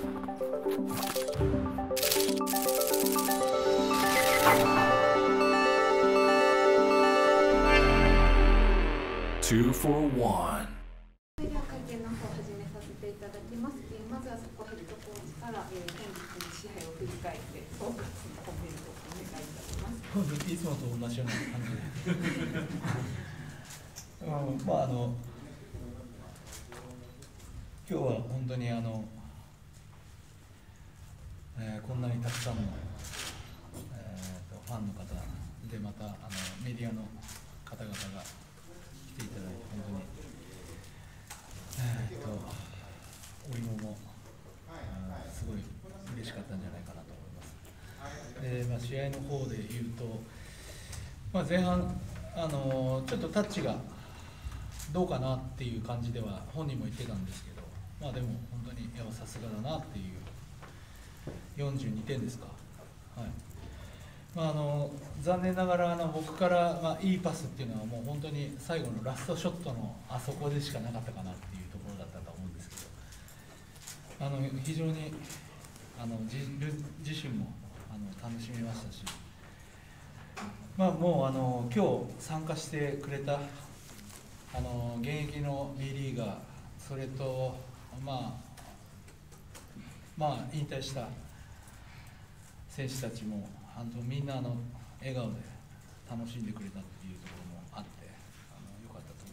2 for 1。 それでは会見の方を始めさせていただきます。まずは佐古ヘッドコーチから、本日の試合を振り返って総括のコメントをお願いいたします。 いつもと同じような感じで今日は本当にこんなにたくさんの、ファンの方でまたメディアの方々が来ていただいて本当に、お芋もすごい嬉しかったんじゃないかなと思います。で、試合の方で言うと、前半ちょっとタッチがどうかなっていう感じでは本人も言ってたんですけど、でも本当にさすがだなっていう42点ですか。はい。残念ながら僕から、いいパスっていうのはもう本当に最後のラストショットのあそこでしかなかったかなっていうところだったと思うんですけど、非常に自身も楽しみましたし、もう今日参加してくれた現役の B リーガー、それと引退した選手たちもみんな笑顔で楽しんでくれたっていうところもあって良かった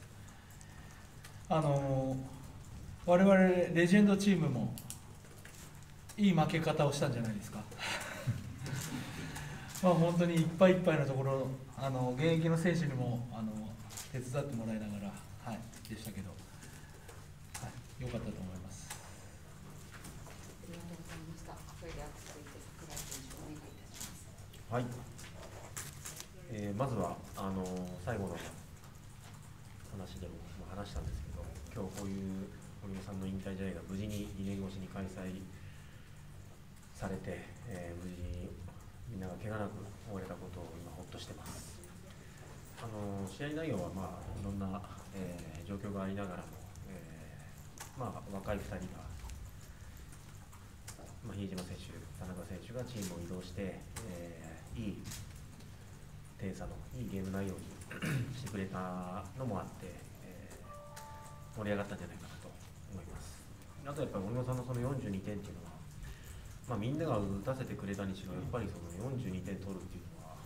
と思います。我々レジェンドチームもいい負け方をしたんじゃないですか。本当にいっぱいいっぱいのところ現役の選手にも手伝ってもらいながら、でしたけど、良かったと思います。 ありがとうございました。それでは続いて櫻井選手お願いいたします。 はい。まずは最後の話でも話したんですけど、今日こういう堀尾さんの引退試合が無事に2年越しに開催されて、無事にみんなが怪我なく終われたことを今ほっとしてます。試合内容はいろんな、状況がありながらも、若い2人が、比江島選手、田中選手がチームを移動して、いい点差のいいゲーム内容にしてくれたのもあって、盛り上がったんじゃないかなと思います。あとやっぱり森本さんのその42点っていうのは、みんなが打たせてくれたにしろ、やっぱりその42点取るっていうのは、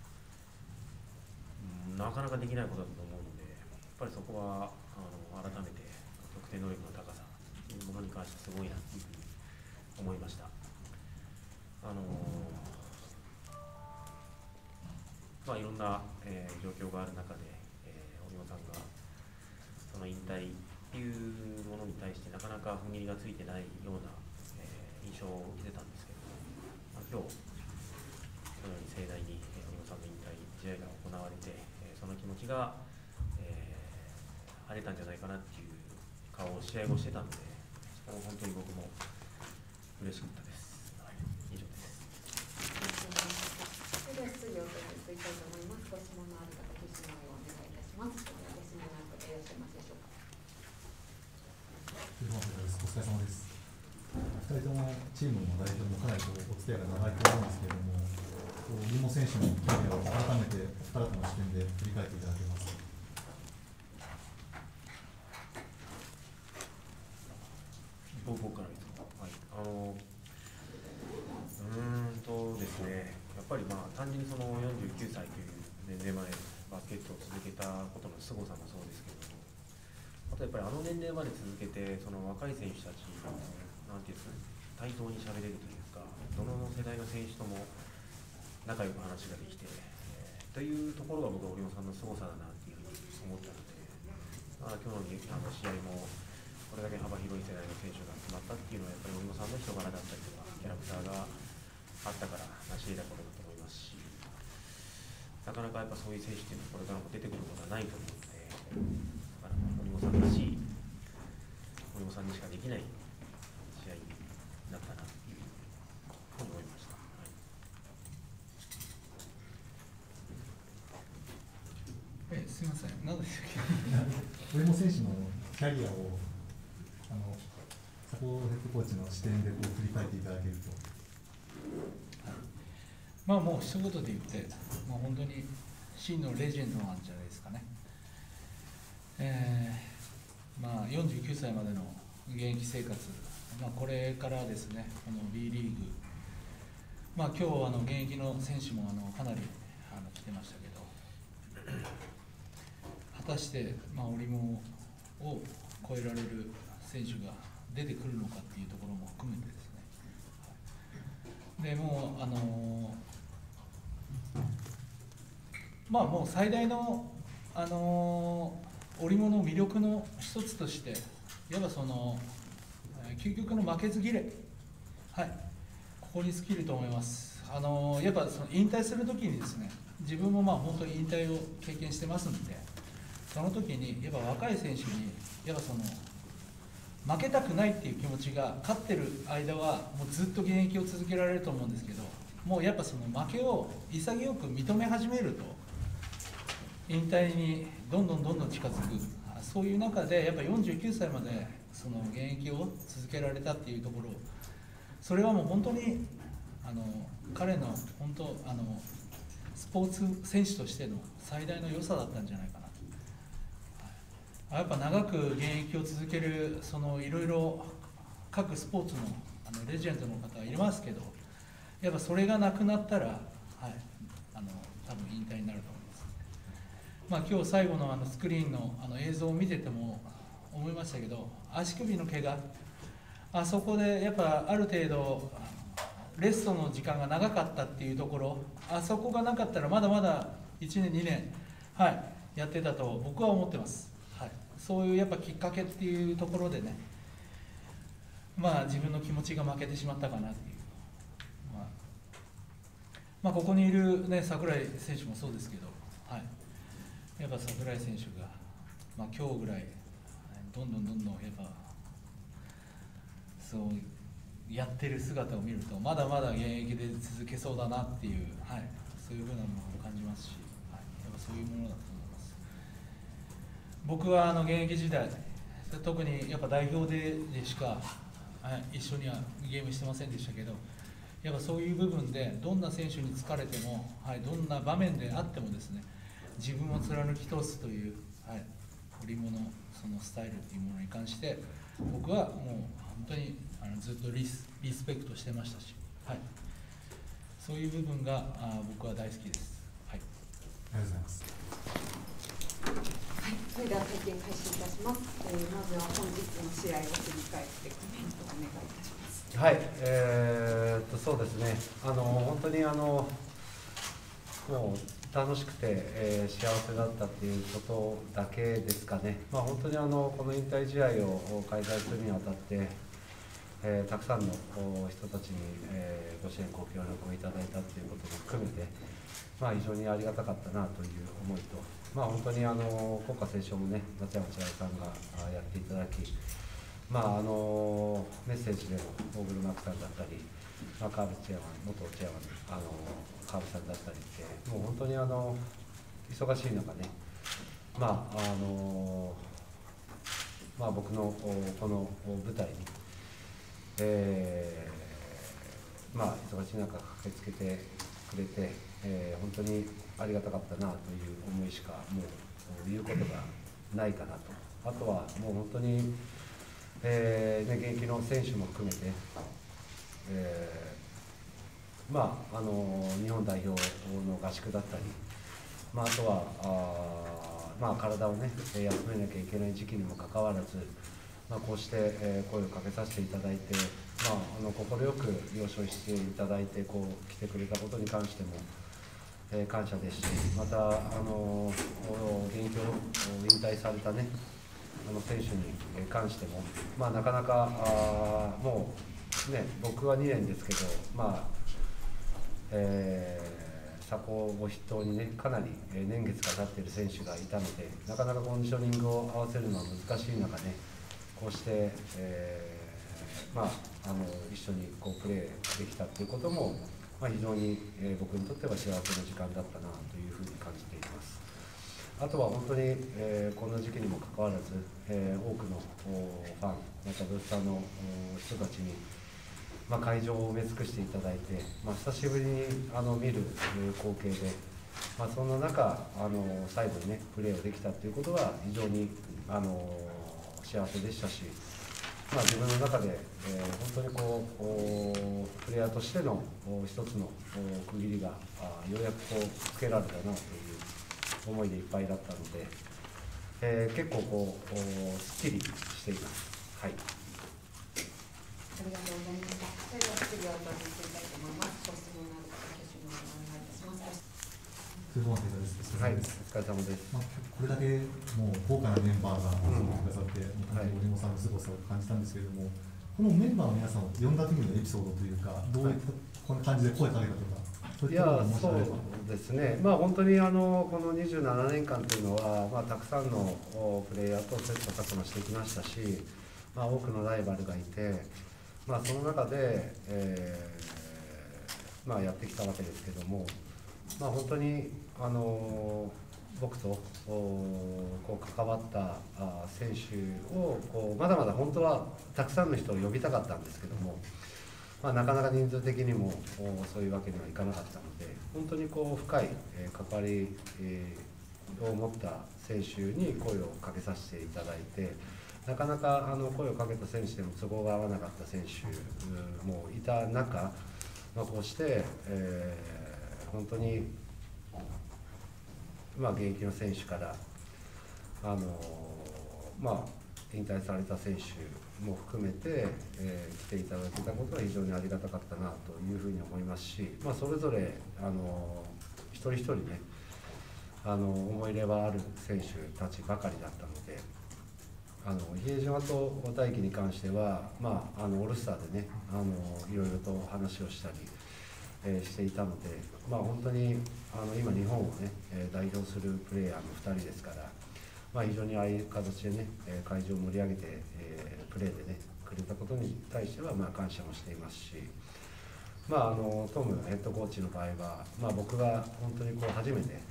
なかなかできないことだと思うので、やっぱりそこは改めて得点能力の高さというものに関してすごいなというふうに思いました。いろんな、状況がある中で、堀尾さんがその引退っていうものに対してなかなか踏ん切りがついてないような、印象を受けてたんですけど、今日このように盛大に堀尾さんの引退試合が行われて、その気持ちが、晴れたんじゃないかなっていう顔を試合後してたので、本当に僕も嬉しかったです。以上です。 それでは質疑応答に移りたいと思います。ご質問のある方、ご質問をお願いいたします。ご質問のある方いらっしゃいますでしょうか。 お疲れ様です。2人ともチームの代表もかなりお付き合いが長いと思うんですけれども、小野選手のキャリアを改めてお二方の視点で振り返っていただけますか。 僕から見ても、ですね、やっぱり単純にその49歳という年齢までバスケットを続けたことの凄さもそうですけれども、あとやっぱり年齢まで続けてその若い選手たちがなんていうんですか、対等に喋れるというか、どの世代の選手とも仲良く話ができて、というところが僕は堀尾さんの凄さだなというふうに思ったので、今日の試合もこれだけ幅広い世代の選手が集まったっていうのはやっぱり堀尾さんの人柄だったりとかキャラクターがあったから成し得たことだと思いますし、なかなかやっぱそういう選手っていうのはこれからも出てくることはないと思うので、だから堀尾さんらしい、堀尾さんにしかできない試合になったなというふうに思いました。 すみません、何でしたっけ。 堀本選手のキャリアを佐古ヘッドコーチの視点で振り返っていただけると。 まあもう一言で言って、もう本当に真のレジェンドなんじゃないですかね。まあ49歳までの現役生活、まあ、これからですね、この B リーグ、まあ今日現役の選手もかなり来てましたけど、果たして、まあ、織茂を超えられる選手が出てくるのかっていうところも含めてですね。でもまあもう最大の織茂の魅力の一つとして、いわば究極の負けず嫌い、はい、ここに尽きると思います。やっぱ引退するときにですね、自分もまあ本当に引退を経験してますんで、その時にやっぱ若い選手にやっぱ負けたくないっていう気持ちが勝ってる間はもうずっと現役を続けられると思うんですけど、もうやっぱ負けを潔く認め始めると引退にどんどん近づく、そういう中でやっぱ49歳まで現役を続けられたっていうところ、それはもう本当に彼の本当スポーツ選手としての最大の良さだったんじゃないかなと。やっぱ長く現役を続けるいろいろ各スポーツのレジェンドの方はいますけど、やっぱそれがなくなったら、はい、多分引退になると思います。まあ、今日最後のスクリーンの映像を見てても思いましたけど、足首の怪我、あそこでやっぱある程度レストの時間が長かったっていうところ、あそこがなかったらまだまだ1年2年、はい、やってたと僕は思ってます。はい、そういうやっぱきっかけっていうところでね、まあ自分の気持ちが負けてしまったかなっていう、まあここにいるね櫻井選手もそうですけど、はい、やっぱ櫻井選手が、まあ、今日ぐらいどんどんやっぱそうやってる姿を見るとまだまだ現役で続けそうだなっていう、はい、そういうふうなものを感じますし、はい、やっぱそういうものだと思います。僕は現役時代、特にやっぱ代表でしか、はい、一緒にはゲームしてませんでしたけど、やっぱそういう部分でどんな選手に疲れても、はい、どんな場面であってもですね、自分を貫き通すという、はい、織茂のそのスタイルっていうものに関して僕はもう本当にずっとリスペクトしてましたし、はい、そういう部分が僕は大好きです。はい、 ありがとうございます。 はい、それでは会見開始いたします。まずは本日の試合を振り返ってコメントをお願いいたします。 はい、そうですね、本当にもう楽しくて、幸せだったっていうことだけですかね。まあ、本当にこの引退試合を開催するにあたって、たくさんの人たちに、ご支援ご協力をいただいたということも含めて、まあ、非常にありがたかったなという思いと、まあ、本当に国歌斉唱もね、松山千春さんがやっていただき、まあ、メッセージでの大黒幕さんだったり、まあ、川淵チェアマン、元チェアマン川淵さんだったりって、もう本当に忙しい中ね、まあまあ、僕のこの舞台に、まあ、忙しい中駆けつけてくれて、本当にありがたかったなという思いしかもう言うことがないかなと。あとはもう本当に、現役の選手も含めて、まあ、日本代表の合宿だったり、まあ、あとはまあ、体をね休めなきゃいけない時期にもかかわらず、まあ、こうして、声をかけさせていただいて、まあ、快く了承していただいて来てくれたことに関しても、感謝ですし、また現役を引退されたね選手に関しても、まあ、なかなかもうね僕は2年ですけど、まあ佐古を筆頭にねかなり年月が経っている選手がいたので、なかなかコンディショニングを合わせるのは難しい中ね、こうして、まあ、一緒にプレーできたということも、まあ、非常に、僕にとっては幸せな時間だったなというふうに感じています。 あとは本当に、この時期にもかかわらず、多くのファン、またブースターの人たちに、会場を埋め尽くしていただいて、久しぶりに見る光景で、そんな中、最後にね、プレーをできたということは、非常に幸せでしたし、自分の中で、本当にプレイヤーとしての一つの区切りがようやくつけられたなという思いでいっぱいだったので、結構すっきりしています。はい。 ありがとうございました。それでは質疑応答に移りたいと思います。ご質問のある方、挙手の方お願いいたします。 はい、お疲れ様です。 これだけもう豪華なメンバーが集まってくださって、折茂さんのすごさを感じたんですけれども、このメンバーの皆さんを呼んだ時のエピソードというか、どういったこんな感じで声かけたとか、そういったことがもしあれば。 そうですね、本当にこの27年間というのは、たくさんのプレイヤーと切磋琢磨してきましたし、多くのライバルがいて、その中で、やってきたわけですけども、本当に僕と関わった選手をまだまだ本当はたくさんの人を呼びたかったんですけども、なかなか人数的にもそういうわけにはいかなかったので、本当に深い関わりを持った選手に声をかけさせていただいて、なかなか声をかけた選手でも都合が合わなかった選手もいた中、こうして、本当に、現役の選手から引退された選手も含めて、来ていただけたことは非常にありがたかったなというふうに思いますし、それぞれ一人一人ね、思い入れはある選手たちばかりだったので、比江島と大輝に関しては、オールスターでね、いろいろと話をしたりしていたので、本当に今、日本をね、代表するプレーヤーの2人ですから、非常にああいう形でね、会場を盛り上げて、プレーでね、くれたことに対しては感謝もしていますし、トムヘッドコーチの場合は、僕が本当に初めて、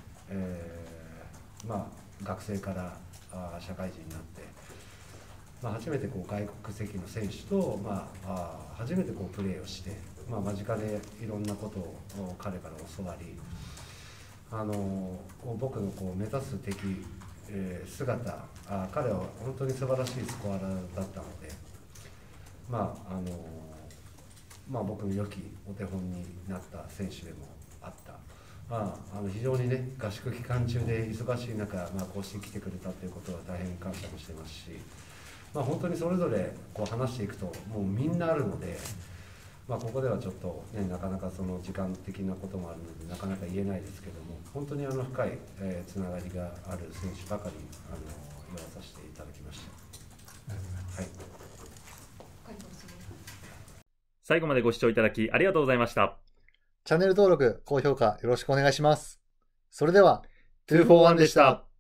学生から社会人になって、初めて外国籍の選手と、初めてプレーをして、間近でいろんなことを彼から教わり、僕の目指す敵、姿、彼は本当に素晴らしいスコアラーだったので、僕の良きお手本になった選手でもあった。非常にね、合宿期間中で忙しい中、こうして来てくれたということは大変感謝もしてますし、本当にそれぞれ話していくと、もうみんなあるので、ここではちょっと、ね、なかなかその時間的なこともあるので、なかなか言えないですけども、本当に深い、つながりがある選手ばかり言わさせていただきました。 ありがとうございます。 はい。 最後までご視聴いただきありがとうございました。 チャンネル登録、高評価よろしくお願いします。それでは、2for1でした。